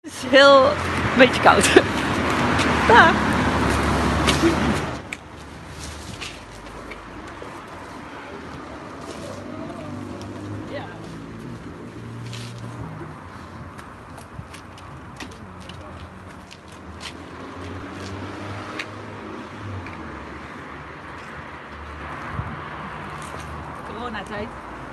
Het is heel een beetje koud. Dag. Coronatijd.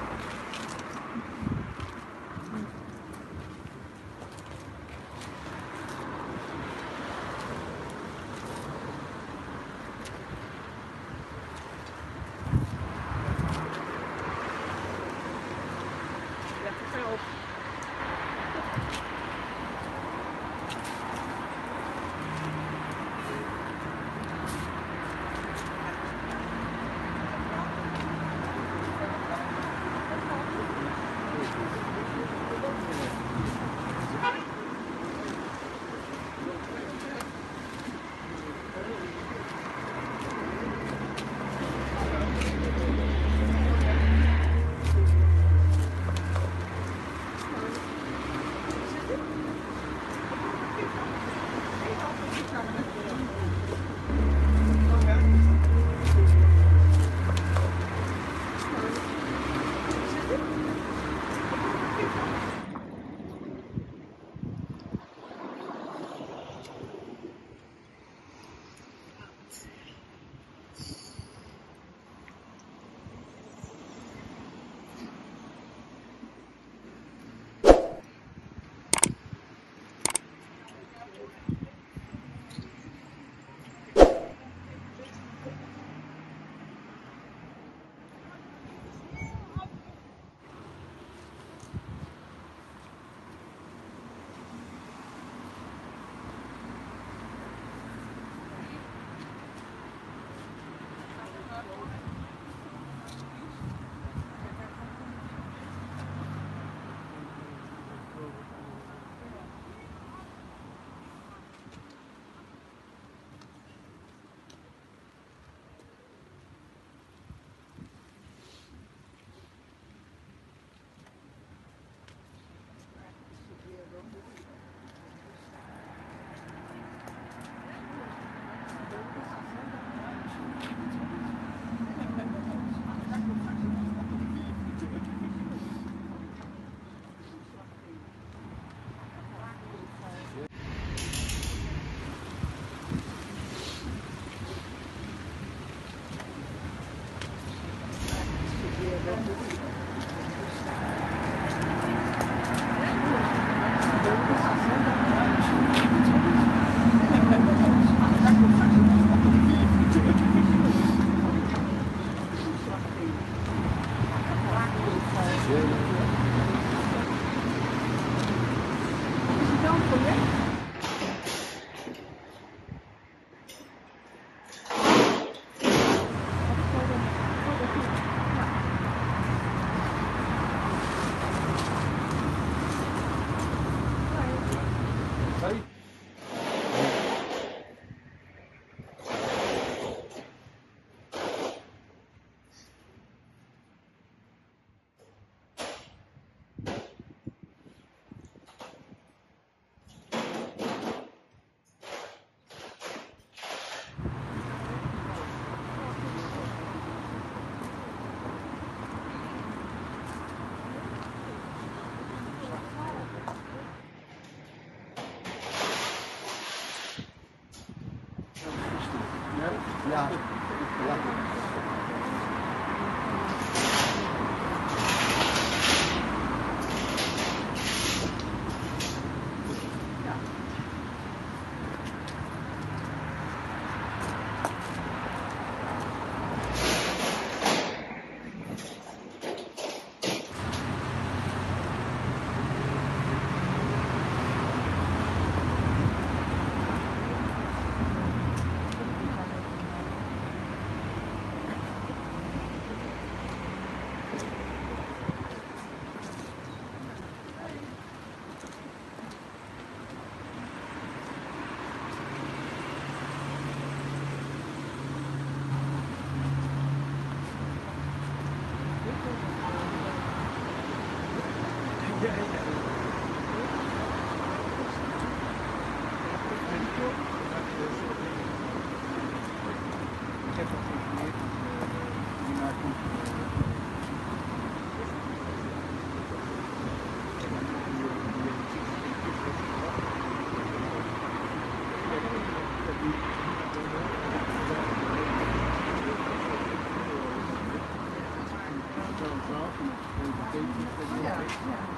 Ja.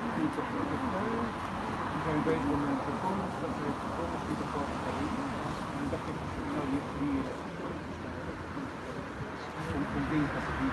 zijn bezig om een performance, dat heeft performance die ervoor gegeven. En dan dacht ik, nou die is om dingen te doen.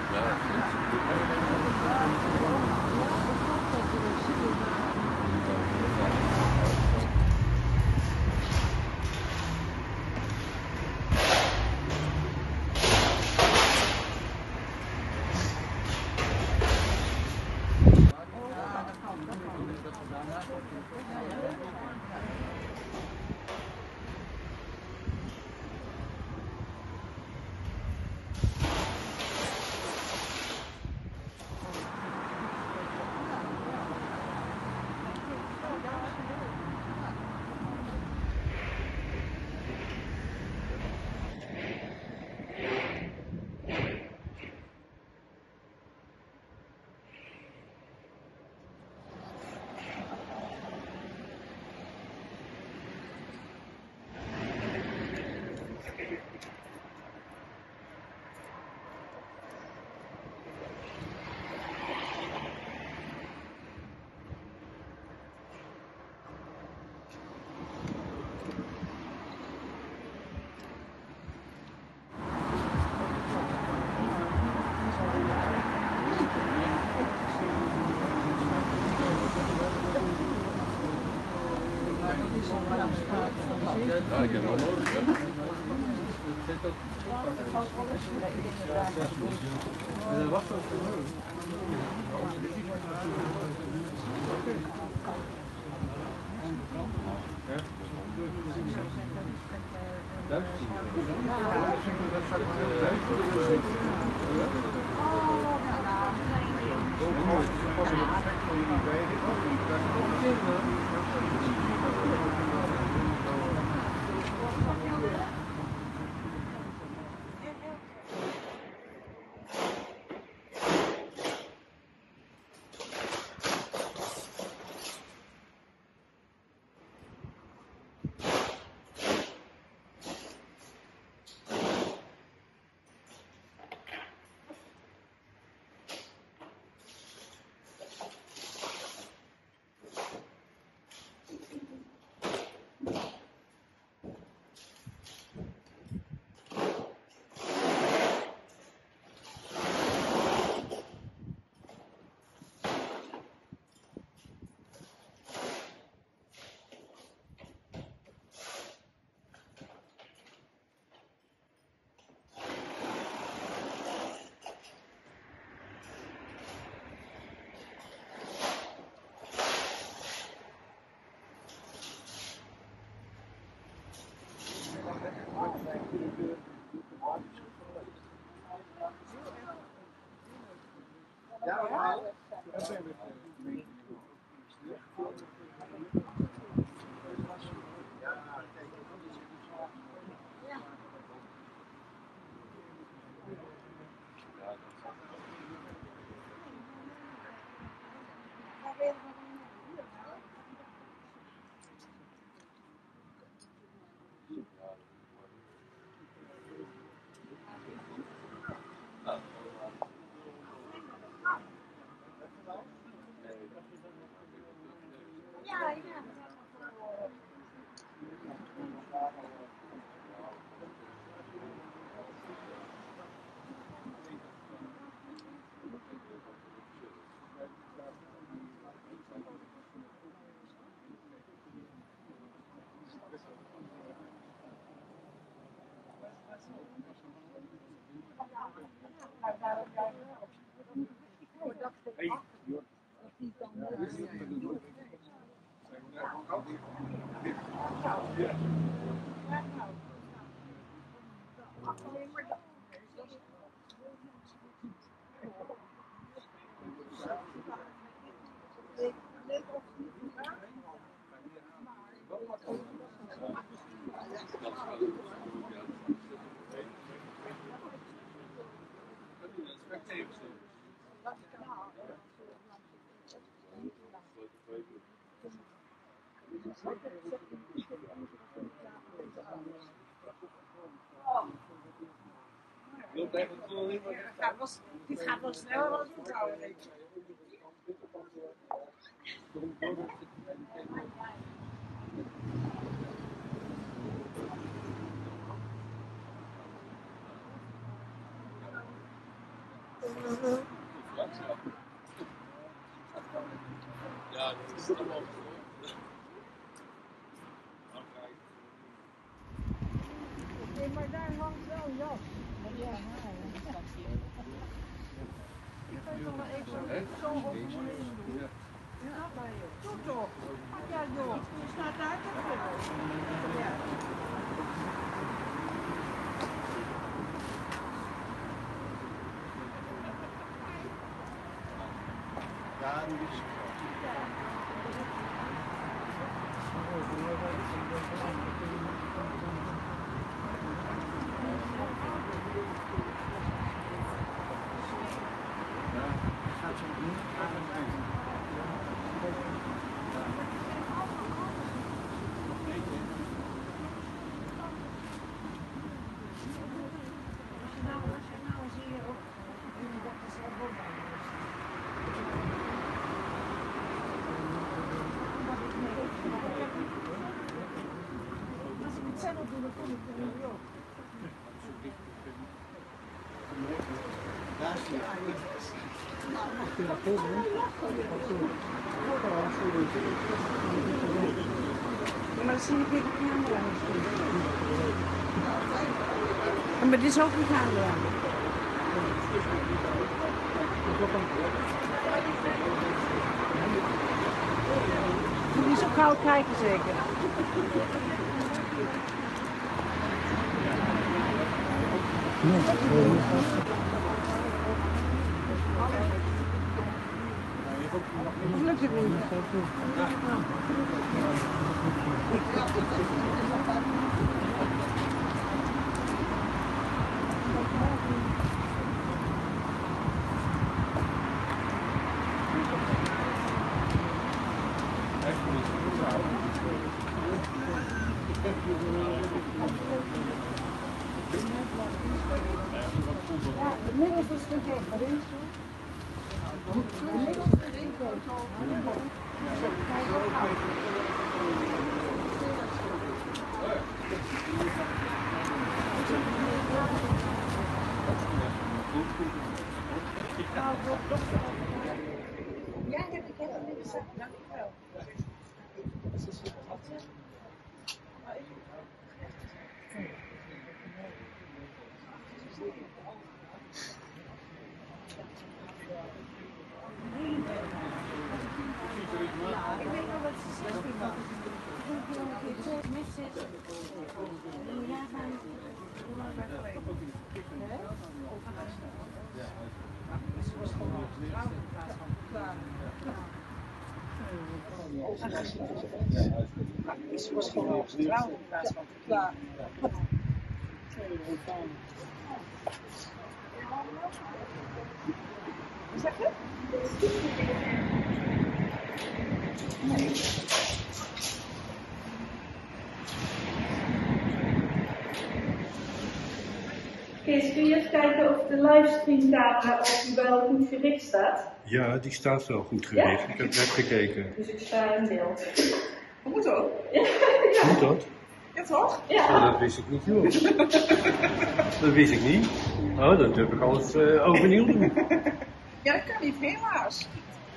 Ja, ik heb wel nodig, hè. Wacht even. Dit gaat wel sneller dan ik moet houden, denk ik. Ja, dat is allemaal. Nee, maar daar hangt wel een jas. Ja, ik kan toch wel even zo overheen doen. Ja, maar joh. Doe toch. Ja joh, je staat daar toch wel. Ja. Ja, die is. Gaat zo doen aan het eind. Nou zie je ook dat het zo goed is. Als ik het zelf doe, dan kom ik er niet op. Daar zie je. Ja, maar dan zie ik weer de camera. Ja, maar dit is ook een camera. Moet je zo gauw kijken zeker. Of lukt het niet? Ja, de middelste stuk heeft erin. De middelste erin komt. Ja, heb ik helemaal niet gezegd. Dankjewel. Ik weet nog wat ze zegt. Ik wil een keer met zitten. Ja, gaan ze was gewoon trouw in plaats van klaar. Ze was gewoon trouw in plaats van klaar. Zeg je? Kees, kun je even kijken of de livestreamcamera of die wel goed gericht staat? Ja, die staat wel goed gericht. Ja? Ik heb net gekeken. Dus ik sta in beeld. Dat moet ook. Moet dat? Ja toch? Ja. Oh, dat wist ik niet, joh. Dat wist ik niet. Oh, dat heb ik alles overnieuw doen. Ja, dat kan niet, helaas.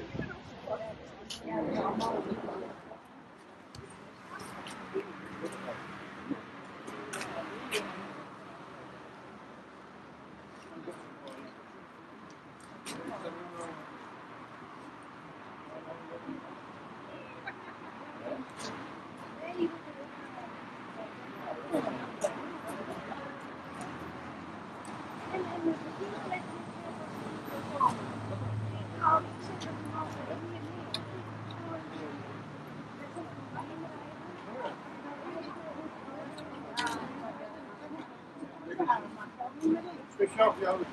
Speciaal voor jou.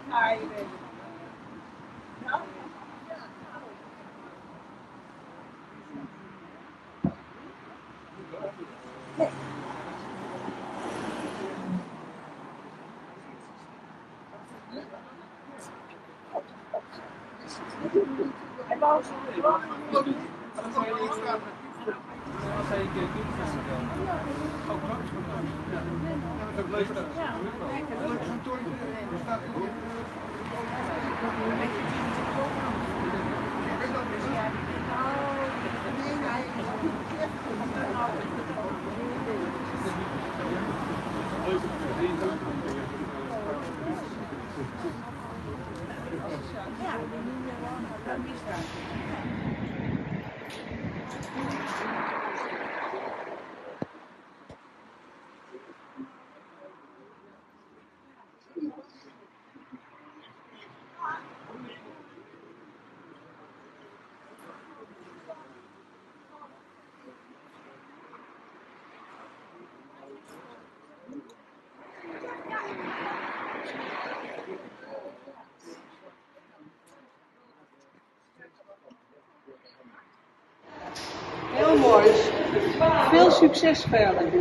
Ah, je weet het. Nou? Hij wou zo. Als hij een keer doet, dan ook langs vandaag. Ja, dat is ook leuk. Leuk zo'n toortje. Er staat gewoon. Heel mooi. Veel succes verder.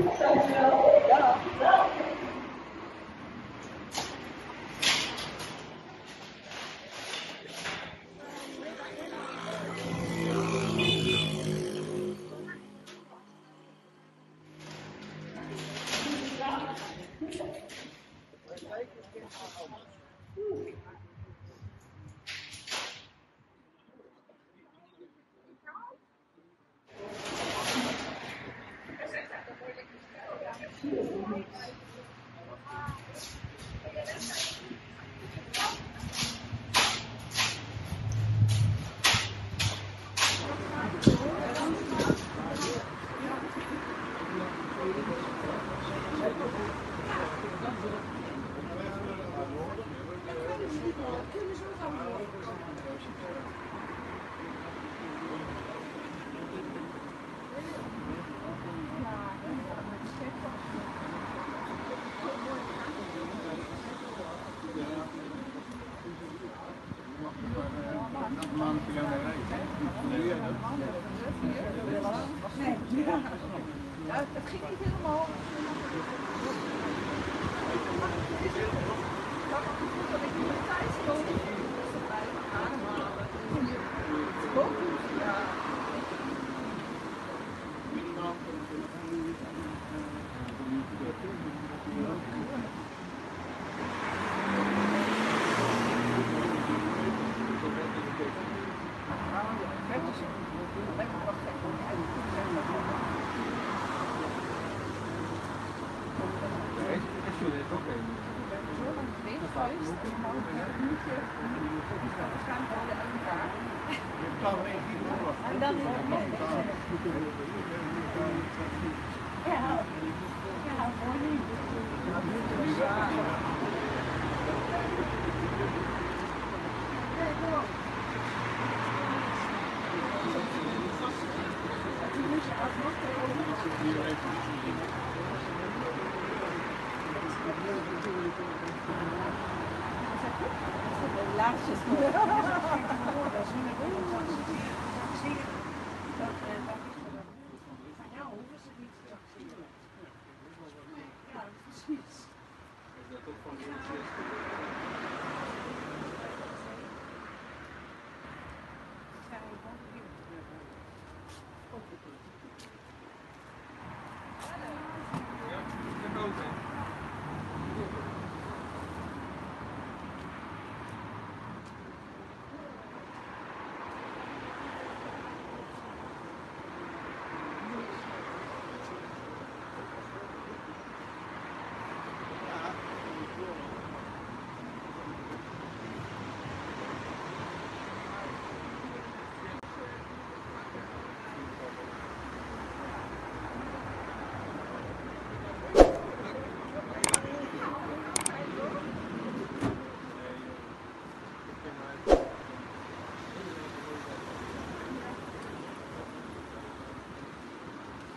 Het ging niet helemaal. Dat ik niet tijd stond. En dan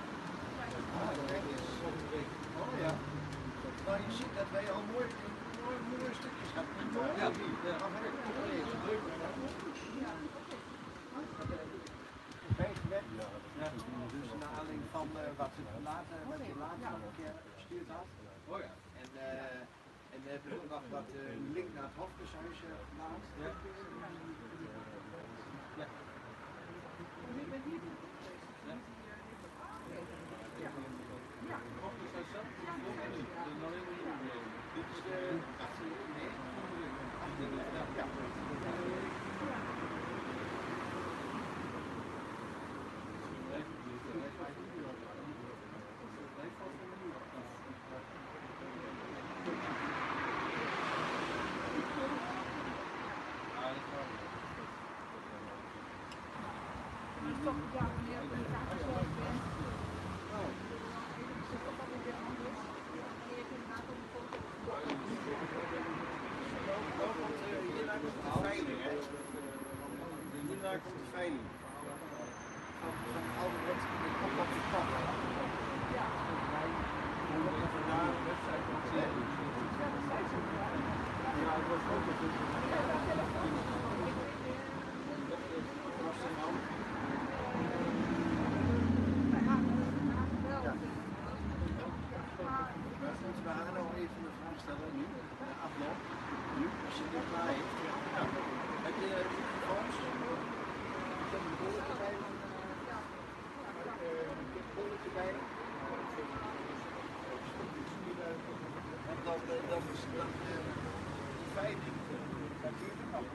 Maar je ziet dat wij al mooi mooie stukjes gaat. Ja. Dus naar aanleiding van wat je later nog een keer gestuurd had. Oh ja. En we hebben ook nog wat link naar het Hofkeshuis geplaatst. Ja. Ja. Dit is de 18e. Ja. Hierna komt de veiling. Van al wat in opbouw verpakken. Ja. Vandaar de website. Ja, het was ook we gaan nog even een vraag stellen nu, de afloop. Nu, als je dit klaar heeft. Ja. Heb je microfoons? Ik heb een bolletje bij. Een bolletje bij. En dan is dan die veiling. Dat duurt er nog.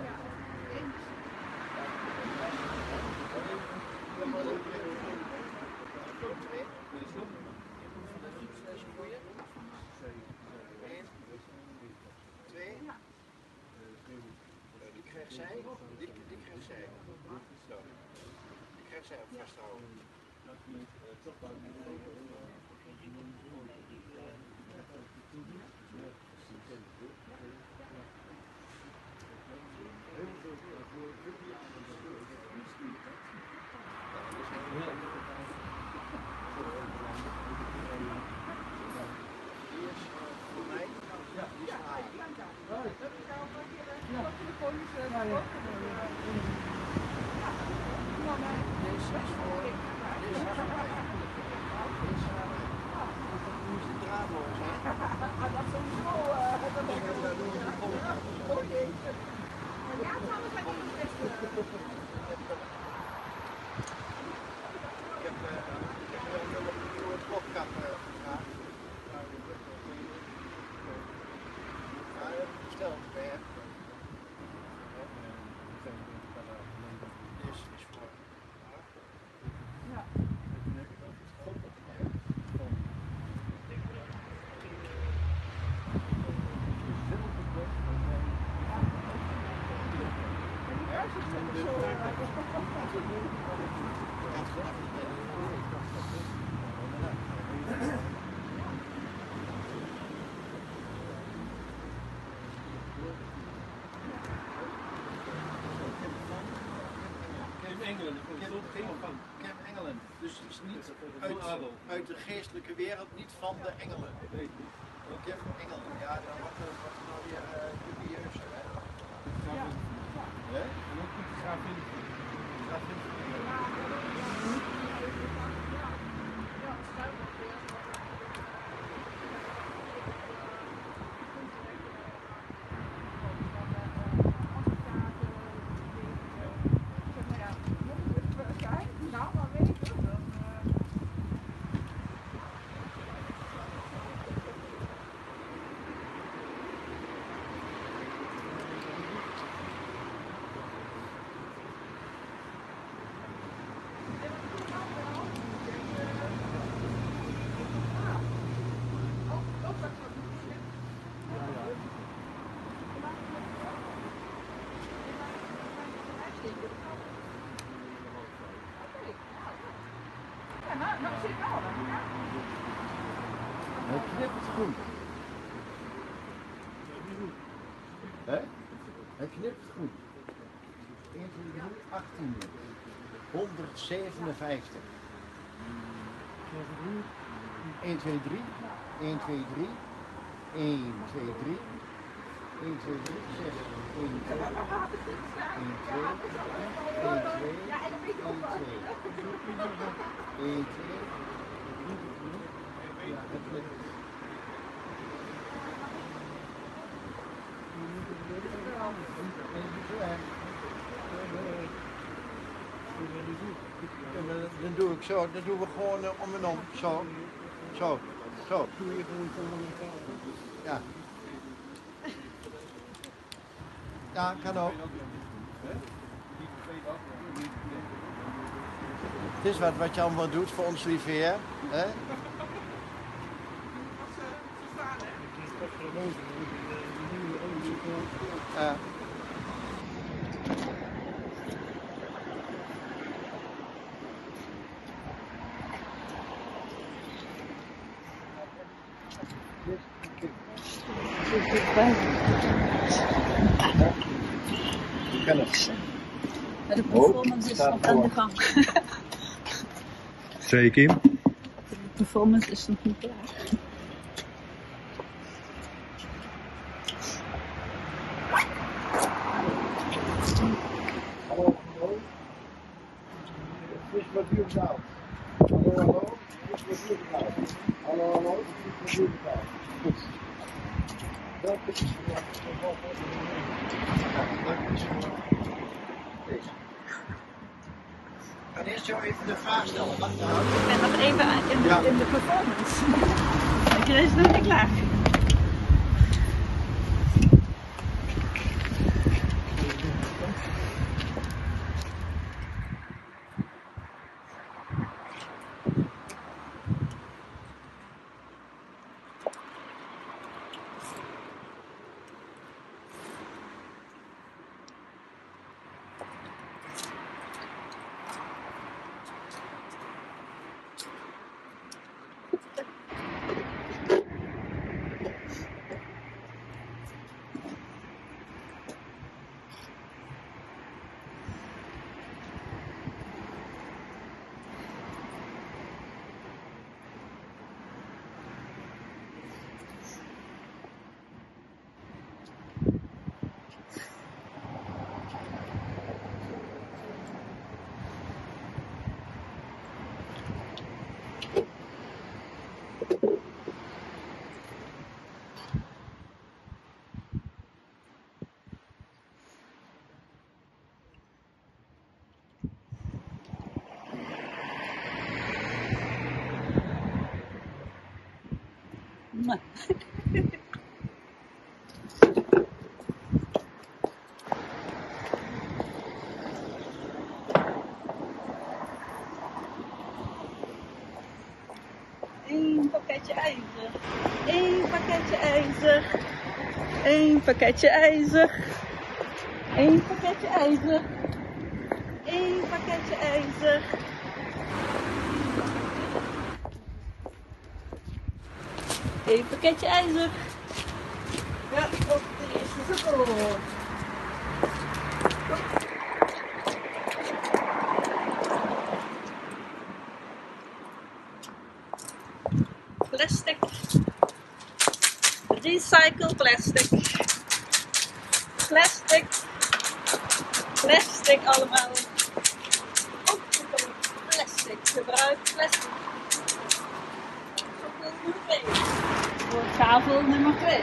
Die krijgt zij, die krijgt zij. Zo. Die krijgt zij op vasthouden. Die is voor mij. Ja, die is voor mij. Deze is voor mij. Deze is voor mij. Nu is de draadloos, hè? Dat is sowieso. Oh jeetje. Ja, trouwens, hij komt het beste. Ik heb wel een nieuwe plopkap gevraagd. Maar dat heb ik besteld bij hem. Dit is voor. Ja. Cam Engelen, dus het is niet uit de geestelijke wereld, niet van de engelen. Cam Engelen, ja, dan wordt het nou weer dubieus. Ja. Hè? En ook niet de gravin. Het knippert goed. Hè? Het knippert goed. 1, 2, 3, 18. 157. 1, 2, 3. 1, 2, 3. 1, 2, 3. 1, 2, 3, 6. 1, 2. 1, 2. 1, 2. 1, 2. 1, 2. Ja, dat lukt. Dan doe ik zo, dan doen we gewoon om en om. Zo, zo, zo. Ja. Ja, kan ook. Het is wat je allemaal doet voor ons lieve Heer. Hè? Ja. De performance is nog aan de gang. Zei Kim? De performance is nog niet klaar. Hallo, hallo. Het is wat u betaalt. Hallo, hallo. Het is wat u betaalt. Hallo, hallo. Het is wat u betaalt. Goed. Dat is het. Deze. Ik ga eerst jou even de vraag stellen. Ik ben nog even in de performance. Ik is nog niet klaar. Eén pakketje ijzer. Eén pakketje ijzer. Eén pakketje ijzer. Eén pakketje ijzer. Eén pakketje ijzer. Eén pakketje ijzer. Ja, op de eerste seconde. Plastic. Recycle plastic. Plastic. Plastic allemaal. Plastic. Gebruik plastic. Nummer 2. Voor tafel nummer 2.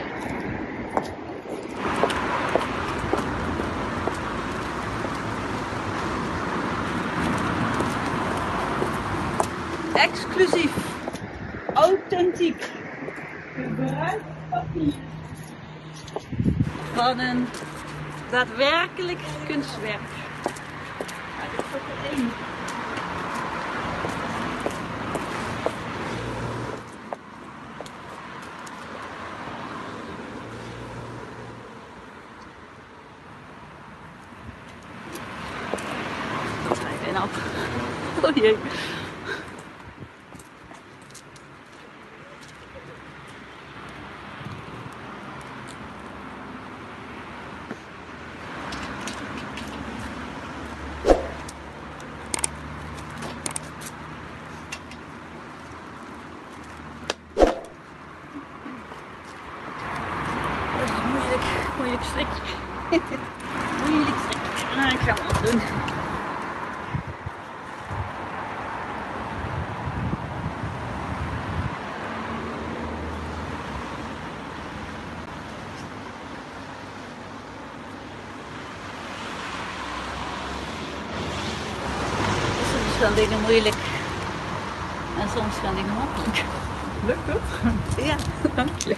Exclusief. Authentiek. Gebruikt papier. Van een daadwerkelijk kunstwerk. Ja, dit is ook er één. En op. Oh jee. moeilijk strikje. Moeilijk strikje. Nou, ik ga hem afdoen. Soms gaan dingen moeilijk en soms gaan dingen makkelijk. Lukt het? Ja, dank je.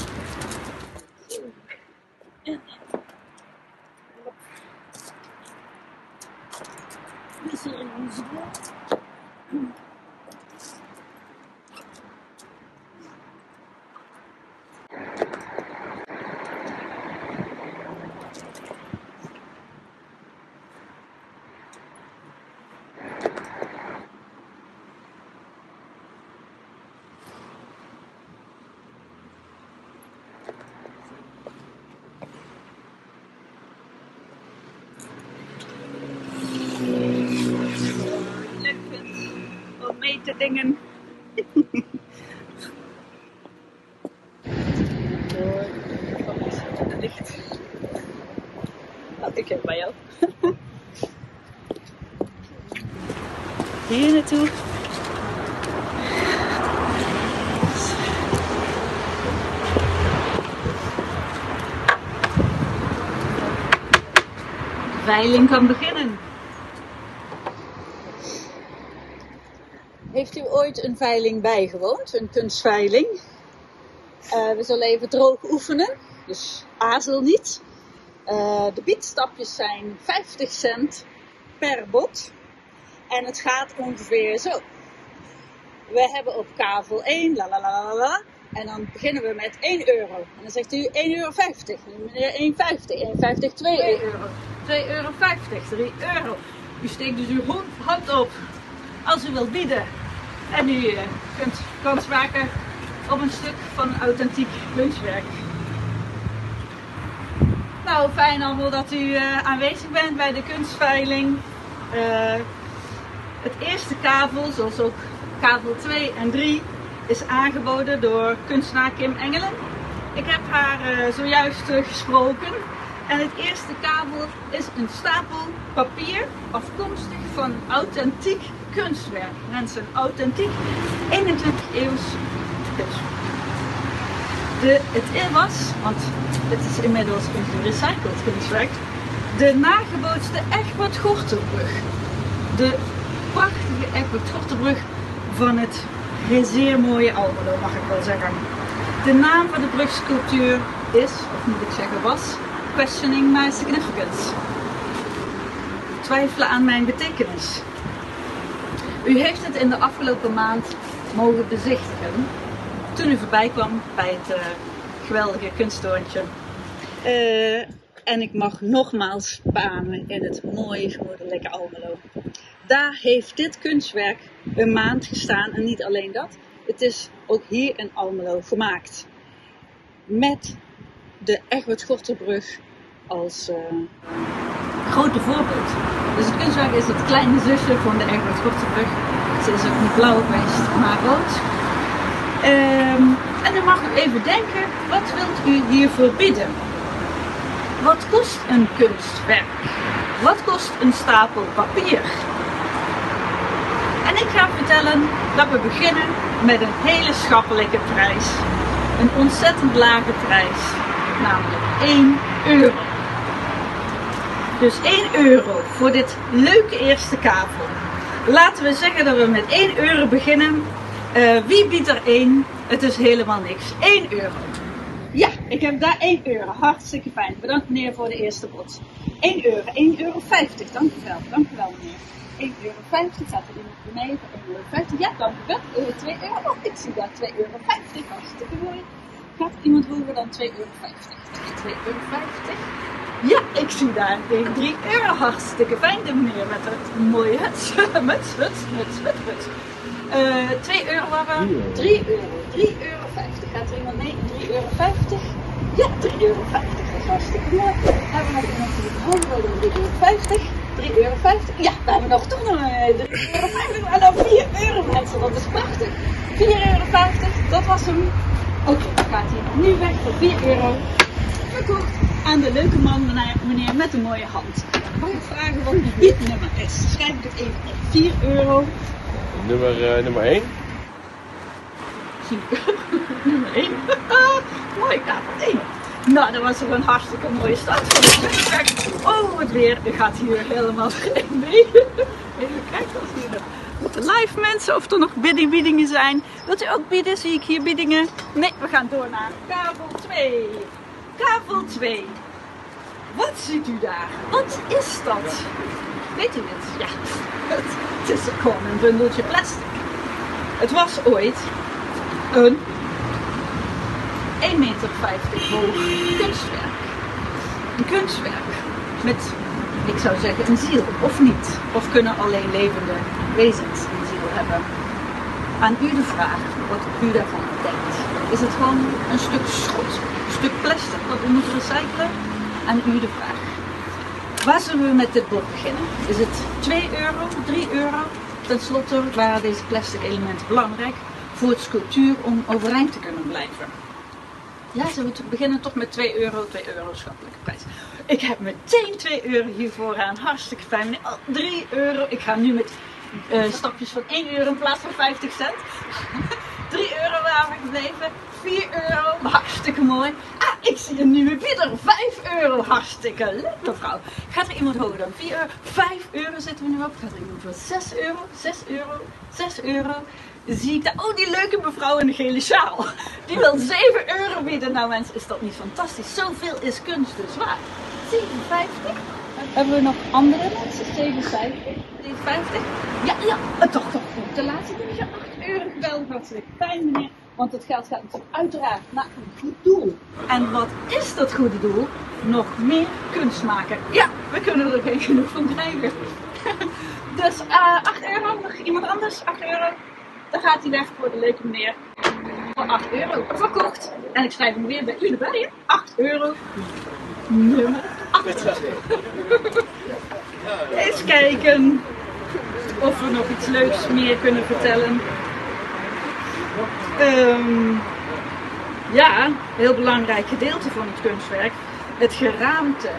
Om mee te dingen. Het licht. Wat ik heb bij jou. Hier naartoe. De veiling kan beginnen. Heeft u ooit een veiling bijgewoond? Een kunstveiling? We zullen even droog oefenen, dus aarzel niet. De biedstapjes zijn 50 cent per bod. En het gaat ongeveer zo. We hebben op kavel 1, la la la la la. En dan beginnen we met 1 euro. En dan zegt u 1,50 euro. Meneer 1,50. 1,50, 2 euro. 2,50 euro. 3 euro. U steekt dus uw hand op als u wilt bieden. En u kunt kans maken op een stuk van authentiek kunstwerk. Nou, fijn allemaal dat u aanwezig bent bij de kunstveiling. Het eerste kavel, zoals ook kavel 2 en 3, is aangeboden door kunstenaar Kim Engelen. Ik heb haar zojuist gesproken. En het eerste kavel is een stapel papier afkomstig van authentiek kunstwerk. Mensen, authentiek 21e eeuws kunstwerk. Het was, want het is inmiddels een gerecycled kunstwerk, de nagebootste Egbert Gorterbrug. De prachtige Egbert Gorterbrug van het zeer mooie Almelo, mag ik wel zeggen. De naam van de brugsculptuur is, of moet ik zeggen was, Questioning My Significance. Twijfelen aan mijn betekenis. U heeft het in de afgelopen maand mogen bezichtigen toen u voorbij kwam bij het geweldige kunsttorentje. En ik mag nogmaals beamen in het mooie gemoedelijke Almelo. Daar heeft dit kunstwerk een maand gestaan en niet alleen dat. Het is ook hier in Almelo gemaakt. Met de Egbert Gorterbrug als grote voorbeeld. Dus het kunstwerk is het kleine zusje van de Egbert Gorterbrug. Ze is ook niet blauw geweest, maar rood. En dan mag u even denken, wat wilt u hiervoor bieden? Wat kost een kunstwerk? Wat kost een stapel papier? En ik ga vertellen dat we beginnen met een hele schappelijke prijs. Een ontzettend lage prijs, namelijk 1 euro. Dus 1 euro voor dit leuke eerste kavel. Laten we zeggen dat we met 1 euro beginnen. Wie biedt er 1? Het is helemaal niks. 1 euro. Ja, ik heb daar 1 euro. Hartstikke fijn. Bedankt meneer voor de eerste bod. 1 euro. 1,50 euro. Dank u wel. Dank u wel meneer. 1,50 euro. Staat er iemand beneden? 1,50 euro. Ja, dank u wel. 2 euro. Oh, ik zie daar 2,50 euro. Hartstikke mooi. Gaat iemand hoger dan 2,50 euro? 2,50 euro. Ja, ik zie daar 3 euro. Hartstikke fijn, de meneer met het mooie huts. 2 euro waren we. 3 euro. 3,50 euro. Gaat er iemand mee? 3,50 euro. Ja, 3,50 euro. Dat is hartstikke mooi. Hebben we nog iemand die het hoger wil dan 3,50 euro? 3,50 euro. Ja, we hebben nog toch nog 3,50 euro. En dan 4 euro mensen, dat is prachtig. 4,50 euro, dat was hem. Oké, dan gaat hij nu weg voor 4,50 euro. verkocht aan de leuke man, meneer met een mooie hand. Mag ik vragen wat uw biednummer is? Schrijf ik het even op. 4 euro. Nummer 1. 4 euro. Nummer 1. Mooi kaart 1. Nou, dat was toch een hartstikke mooie start van de kunstwerk. Oh, het weer gaat hier helemaal geen mee. Even kijken of hier de live mensen, of er nog biedingen zijn. Wilt u ook bieden? Zie ik hier biedingen? Nee, we gaan door naar kavel 2. Kavel 2. Wat ziet u daar? Wat is dat? Weet u het? Ja, het is gewoon een bundeltje plastic. Het was ooit een 1,50 meter hoog kunstwerk. Een kunstwerk met, ik zou zeggen, een ziel, of niet. Of kunnen alleen levende wezens een ziel hebben. Aan u de vraag wat u daarvan denkt. Is het gewoon een stuk schot, een stuk plastic dat u moet recyclen? Aan u de vraag. Waar zullen we met dit bod beginnen? Is het 2 euro, 3 euro? Ten slotte waren deze plastic elementen belangrijk voor het sculptuur om overeind te kunnen blijven. Ja, zullen we beginnen toch met 2 euro, 2 euro schappelijke prijs. Ik heb meteen 2 euro hiervoor aan, hartstikke fijn meneer. Oh, 3 euro, ik ga nu met stapjes van 1 euro in plaats van 50 cent. 3 euro waren we gebleven, 4 euro, hartstikke mooi. Ah, ik zie een nieuwe bieder, 5 euro, hartstikke leuk mevrouw. Gaat er iemand hoger dan 4 euro? 5 euro zitten we nu op, gaat er iemand voor 6 euro, 6 euro, 6 euro. Zie ik daar, oh die leuke mevrouw in de gele sjaal, die wil 7 euro bieden. Nou mensen, is dat niet fantastisch? Zoveel is kunst dus waard. 7,50. Hebben we nog andere mensen? 7,50. 7,50. Ja, toch goed. De laatste keer heb je 8 euro gebeld. Hartstikke fijn meneer. Want het geld gaat natuurlijk uiteraard naar een goed doel. En wat is dat goede doel? Nog meer kunst maken. Ja, we kunnen er geen genoeg van krijgen. Dus 8 euro. Nog iemand anders? 8 euro. Dan gaat hij weg voor de leuke meneer. Voor 8 euro. Verkocht. En ik schrijf hem weer bij u erbij. 8 euro. Nummer 8. Eens kijken of we nog iets leuks meer kunnen vertellen. Ja, een heel belangrijk gedeelte van het kunstwerk. Het geraamte.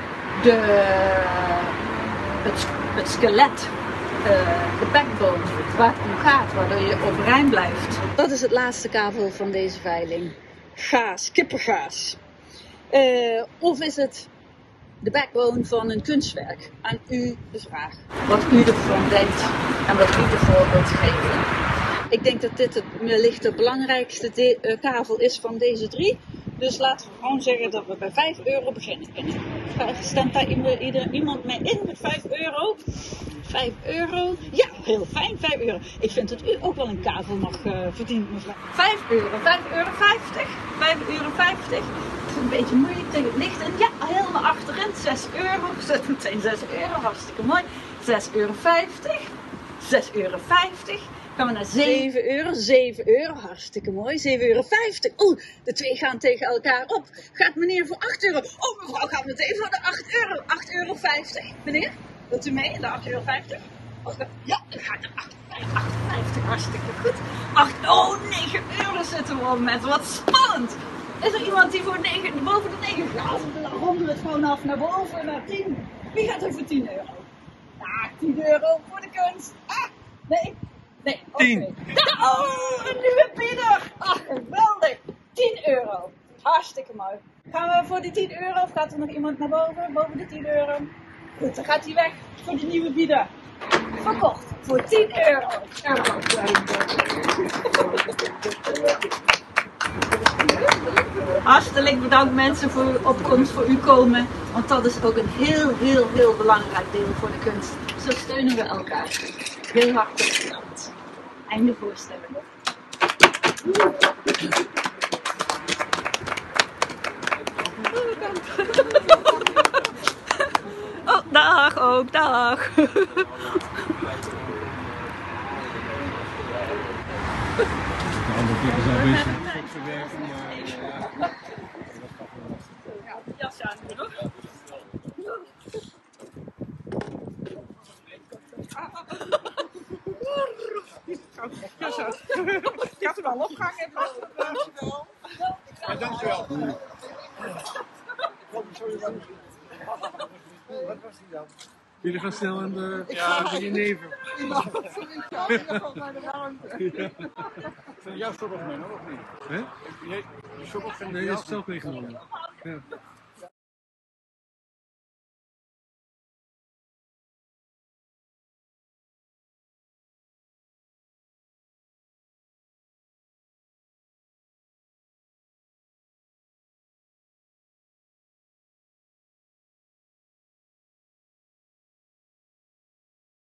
Het skelet. De backbone, waar het om gaat, waardoor je overeind blijft. Dat is het laatste kavel van deze veiling. Gaas, kippengaas. Of is het de backbone van een kunstwerk? Aan u de vraag. Wat u ervan denkt en wat u ervoor wilt geven. Ik denk dat dit wellicht de belangrijkste kavel is van deze 3. Dus laten we gewoon zeggen dat we bij 5 euro beginnen. Stemt daar iemand mee in met 5 euro? 5 euro? Ja, heel fijn, 5 euro. Ik vind dat u ook wel een kavel mag verdienen, mevrouw. 5 euro, 5,50 euro. 5,50 euro. Het is een beetje moeilijk tegen het licht. En ja, helemaal achterin, 6 euro. Zet meteen 6 euro, hartstikke mooi. 6,50 euro. 6,50 euro. Gaan we naar 7 euro. 7 euro, hartstikke mooi. 7,50 euro. Oeh, de twee gaan tegen elkaar op. Gaat meneer voor 8 euro? Oh, mevrouw gaat meteen voor de 8 euro. 8,50 euro. Meneer, wilt u mee in de 8,50 euro? Ja, dan gaat er 8,50. Hartstikke goed. 9 euro zitten we op met. Wat spannend. Is er iemand die voor 9, boven de 9 gaat? Dan ronden we het gewoon af naar boven, naar 10. Wie gaat er voor 10 euro? Ja, 10 euro voor de kunst. Nee, okay. 10. Oh, een nieuwe bieder. Ach, geweldig. 10 euro. Hartstikke mooi. Gaan we voor die 10 euro of gaat er nog iemand naar boven? Boven de 10 euro? Goed, dan gaat hij weg voor de nieuwe bieder. Verkocht voor 10 euro. Hartelijk bedankt mensen voor uw opkomst, voor uw komen. Want dat is ook een heel belangrijk deel voor de kunst. Zo steunen we elkaar. Heel hartelijk bedankt. Einde voorstelling. Oh, dag ook, dag. Jas aan, toch? Ik had er wel opgehangen. Dankjewel. Wat was die dan? Jullie gaan snel aan de jenever. Zijn jouw soep of mijn, of niet? Hè? Je soep of Nee, dat is zelf meegenomen. Ja.